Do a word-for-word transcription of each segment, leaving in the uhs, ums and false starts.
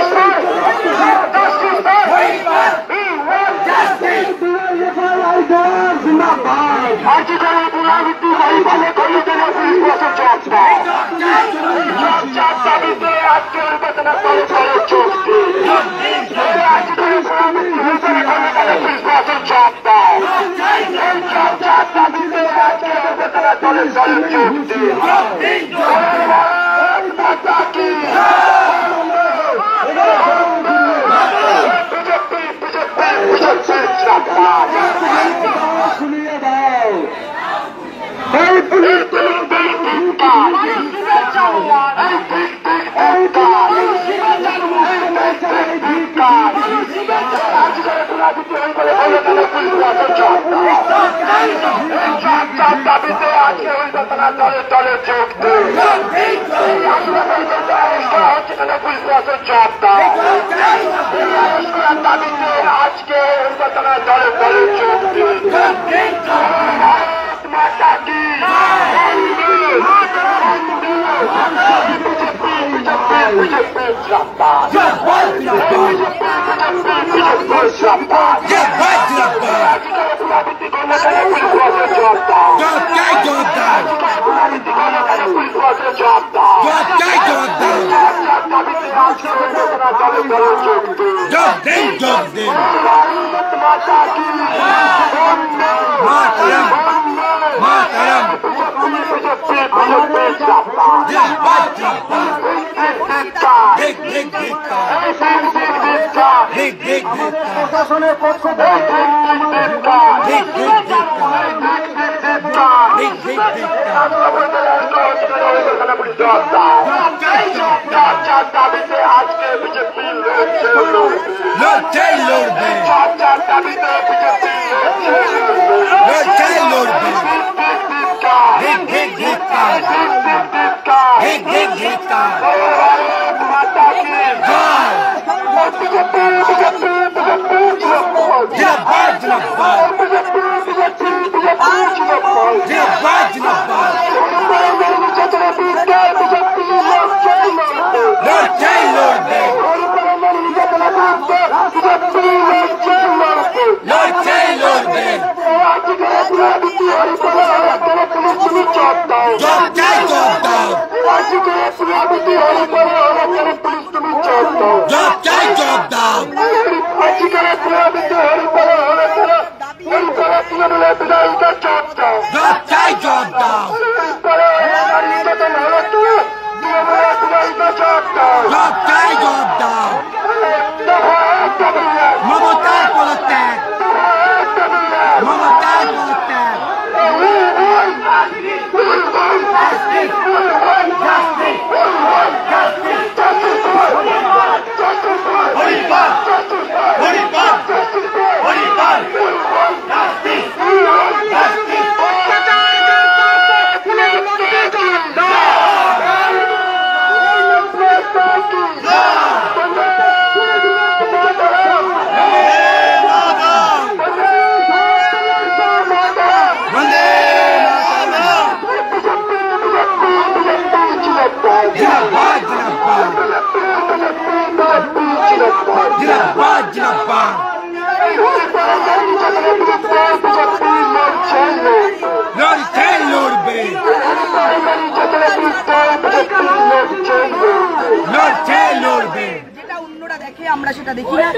আমরা সেটা দেখি না।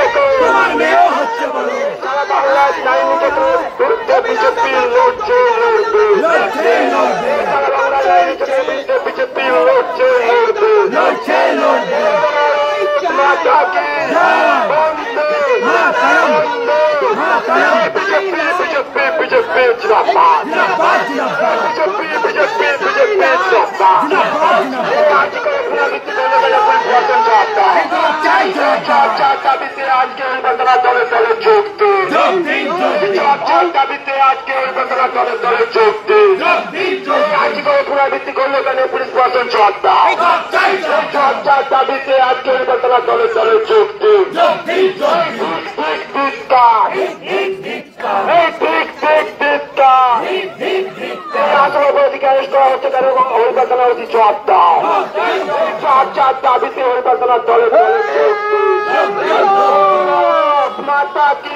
বিজেপি জিন্দাবাদ বিজেপি বিজেপি বিজেপি আজকে পুনরাবৃত্তি করলে গেলে পরিবর্তন চার দাবিতে আজকে ঘটনা দলে দলে যোগ দিন চার দাবিতে আজকে ঘটনা দলে দলে যোগ দিন আজকে পুনরাবৃত্তি করলে গেলে পুলিশ প্রশাসন চারটা চার দাবিতে আজকে ঘটনা দলে দলে যোগ দিন আসলে অধিকার করা হচ্ছে কেন এবং হরিপালনা উচিত জবাব দাও চার চার দাবিতে হরিপালনা দলে দলে মাতা কি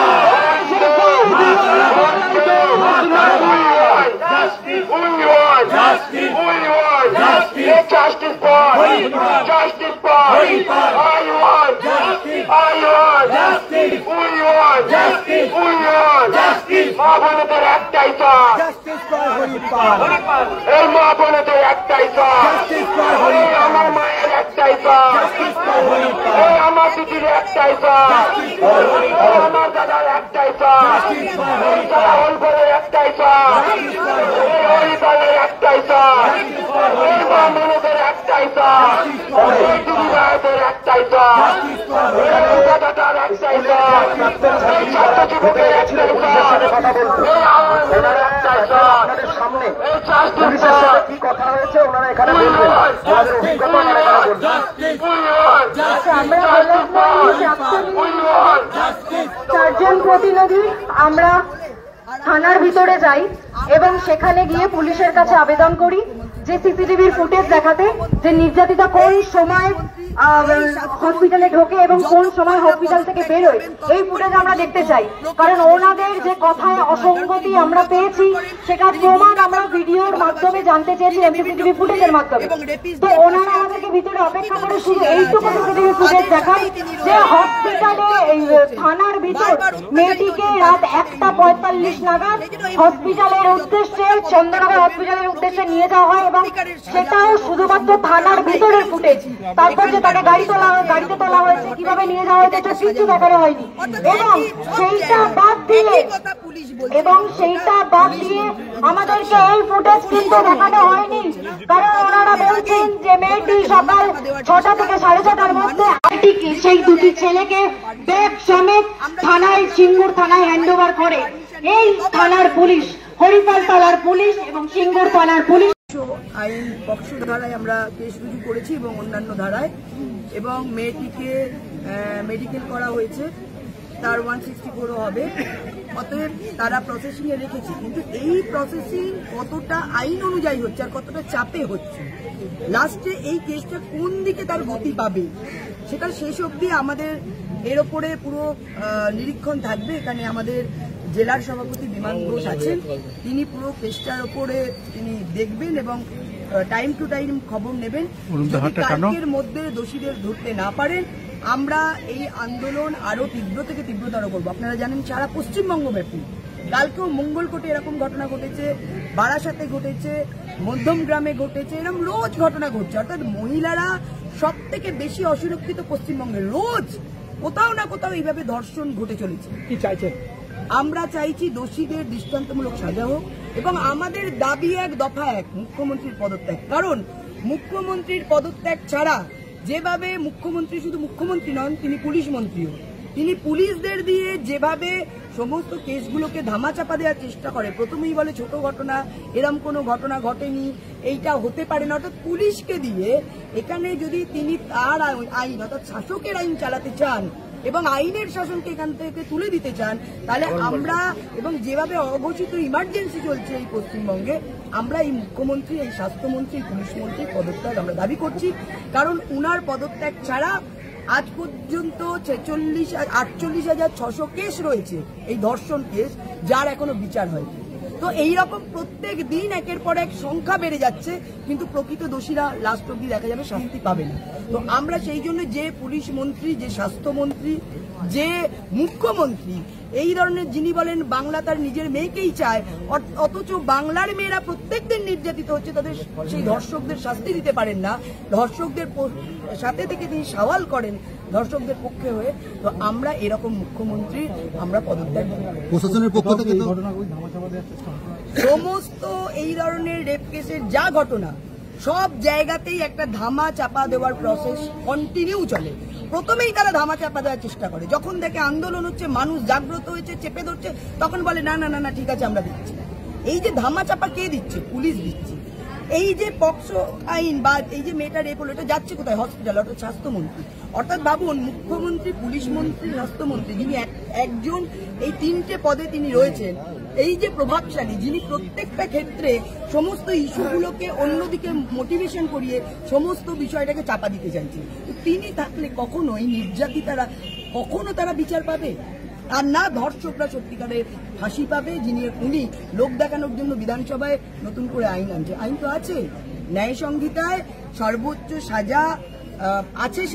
justice for justice for I want justice I want justice we want justice we want justice মা বোনদের একটাই চাই justice for হরিপাল এই মা বোনদের একটাই চাই justice for হরিপাল আমার মায়ের একটাই চাই justice for হরিপাল এই আমার দিদির একটাই চাই justice for হরিপাল আমার দাদার একটাই চাই justice for হরিপাল হরিপালের একটাই চাই justice for হরিপালের একটাই চাই justice for হরিপাল মানবের একটাই চাই এই দুনিয়াদের একটাই চাই এই দাদাটার একটাই চাই এই ছাত্র যুবকের একটাই চাই এই আমাদের একটাই চাই সামনে এই জাস্টিস চাই কি কথা হয়েছে ওনারা এখানে বলবেন আমাদের অভিজ্ঞতা ওনারা এখানে বলবেন চারজন প্রতিনিধি আমরা থানার ভিতরে যাই এবং সেখানে গিয়ে পুলিশের কাছে আবেদন করি যে সিসিটিভির ফুটেজ দেখাতে যে নির্যাতিতা কোন সময় হসপিটালে ঢোকে এবং কোন সময় হসপিটাল থেকে বেরোয় এই ফুটেজ আমরা দেখতে চাই কারণ ওনাদের যে কথায় অসঙ্গতি আমরা পেয়েছি সেটা প্রমাণ আমরা ভিডিওর মাধ্যমে জানতে চেয়েছি সিসিটিভি ফুটেজের মাধ্যমে তো ওনারা আমাদেরকে ভিতরে অপেক্ষা করে শুধু এইটুকু সিসিটিভি ফুটেজ দেখায় যে হসপিটালে থানার ভিতর মেয়েটিকে রাত একটা পঁয়তাল্লিশ নাগাদ হসপিটালের উদ্দেশ্যে চন্দননগর হসপিটালের উদ্দেশ্যে নিয়ে যাওয়া হয় এবং সেটাও শুধুমাত্র থানার ভিতরের ফুটেজ তারপর যে তাকে গাড়ি তোলা গাড়িতে তোলা হয়েছে কিভাবে নিয়ে যাওয়া হয়েছে এটা কিছু দেখানো হয়নি এবং সেইটা বাদ দিয়ে এবং সেইটা বাদ দিয়ে আমাদেরকে এই ফুটেজ কিন্তু দেখানো হয়নি কারণ ওনারা বলছেন যে মেয়েটি সকাল ছটা থেকে সাড়ে ছটার মধ্যে সেই দুটি ছেলেকে ব্যাগ সমেত থানায় সিঙ্গুর থানায় হ্যান্ড ওভার করে এই থানার পুলিশ হরিপাল থানার পুলিশ এবং সিঙ্গুর থানার পুলিশ আইন পক্ষ ধারায় আমরা কেস রুজু করেছি এবং অন্যান্য ধারায় এবং মেয়েটিকে মেডিকেল করা হয়েছে তার ওয়ান সিক্সটি ফোরও হবে অতএব তারা প্রসেসিংয়ে রেখেছে কিন্তু এই প্রসেসিং কতটা আইন অনুযায়ী হচ্ছে আর কতটা চাপে হচ্ছে লাস্টে এই কেসটা কোন দিকে তার গতি পাবে সেটা শেষ অবধি আমাদের এর ওপরে পুরো নিরীক্ষণ থাকবে এখানে আমাদের জেলার সভাপতি বিমান ঘোষ আছেন তিনি পুরো কেসটার ওপরে তিনি দেখবেন এবং টাইম টু টাইম খবর নেবেন কালকের মধ্যে দোষীদের ধরতে না পারেন আমরা এই আন্দোলন আরো তীব্র থেকে তীব্রতর করবো আপনারা জানেন সারা পশ্চিমবঙ্গ ব্যাপী কালকেও মঙ্গলকোটে এরকম ঘটনা ঘটেছে বারাসাতে ঘটেছে মধ্যমগ্রামে ঘটেছে এরকম রোজ ঘটনা ঘটছে অর্থাৎ মহিলারা সব থেকে বেশি অসুরক্ষিত পশ্চিমবঙ্গে রোজ কোথাও না কোথাও এইভাবে ধর্ষণ ঘটে চলেছে কি চাইছেন আমরা চাইছি দোষীদের দৃষ্টান্তমূলক সাজা হোক এবং আমাদের দাবি এক দফা এক মুখ্যমন্ত্রীর পদত্যাগ কারণ মুখ্যমন্ত্রীর পদত্যাগ ছাড়া যেভাবে মুখ্যমন্ত্রী শুধু মুখ্যমন্ত্রী নন তিনি পুলিশ মন্ত্রীও তিনি পুলিশদের দিয়ে যেভাবে সমস্ত কেসগুলোকে ধামাচাপা দেওয়ার চেষ্টা করে প্রথমেই বলে ছোট ঘটনা এরম কোনো ঘটনা ঘটেনি এইটা হতে পারে না অর্থাৎ পুলিশকে দিয়ে এখানে যদি তিনি তার আইন অর্থাৎ শাসকের আইন চালাতে চান এবং আইনের শাসনকে এখান থেকে তুলে দিতে চান তাহলে আমরা এবং যেভাবে অঘোষিত ইমার্জেন্সি চলছে এই পশ্চিমবঙ্গে আমরা এই মুখ্যমন্ত্রী এই স্বাস্থ্যমন্ত্রী পুলিশ মন্ত্রীর পদত্যাগ আমরা দাবি করছি কারণ উনার পদত্যাগ ছাড়া আজ পর্যন্ত ছেচল্লিশ আটচল্লিশ হাজার ছশো কেস রয়েছে এই ধর্ষণ কেস যার এখনো বিচার হয়নি তো এইরকম প্রত্যেক দিন একের পর এক সংখ্যা বেড়ে যাচ্ছে কিন্তু প্রকৃত দোষীরা লাস্ট অব্দি দেখা যাবে শাস্তি পাবে না তো আমরা সেই জন্য যে পুলিশ মন্ত্রী যে স্বাস্থ্যমন্ত্রী যে মুখ্যমন্ত্রী এই ধরনের যিনি বলেন বাংলা তার নিজের মেয়েকেই চায়, অথচ বাংলার মেয়েরা প্রত্যেকদিন নির্যাতিত হচ্ছে, তাদের সেই ধর্ষকদের শাস্তি দিতে পারেন না, ধর্ষকদের সাথে থেকে তিনি সওয়াল করেন ধর্ষকদের পক্ষে হয়ে। তো আমরা এরকম মুখ্যমন্ত্রী আমরা পদত্যাগ করি। প্রশাসনের পক্ষ থেকে সমস্ত এই ধরনের রেপ কেসের যা ঘটনা সব জায়গাতেই একটা ধামা চাপা দেওয়ার প্রসেস কন্টিনিউ চলে। প্রথমেই তারা ধামা চাপা দেওয়ার চেষ্টা করে, যখন দেখে আন্দোলন হচ্ছে, মানুষ জাগ্রত হয়েছে, চেপে ধরছে, তখন বলে না না না না ঠিক আছে আমরা দিচ্ছি। এই যে ধামা চাপা কে দিচ্ছে? পুলিশ দিচ্ছে। এই যে পক্সো আইন বা এই যে মেয়েটা রেপ হলো, এটা যাচ্ছে কোথায়? হসপিটাল, অর্থাৎ স্বাস্থ্যমন্ত্রী। অর্থাৎ ভাবুন, মুখ্যমন্ত্রী, পুলিশ মন্ত্রী, স্বাস্থ্যমন্ত্রী, যিনি একজন এই তিনটে পদে তিনি রয়েছেন, এই যে প্রভাবশালী, যিনি প্রত্যেকটা ক্ষেত্রে সমস্ত ইস্যুগুলোকে অন্যদিকে মোটিভেশন করিয়ে সমস্ত বিষয়টাকে চাপা দিতে চাইছেন, তিনি থাকলে কখনো এই নির্যাতিতারা কখনো তারা বিচার পাবে? আর না ধর্ষকরা সত্যিকারের ফাঁসি পাবে, যিনি উনি লোক দেখানোর জন্য বিধানসভায় নতুন করে আইন আনছে। আইন তো আছে, ন্যায় সংহিতায় সর্বোচ্চ সাজা আছে।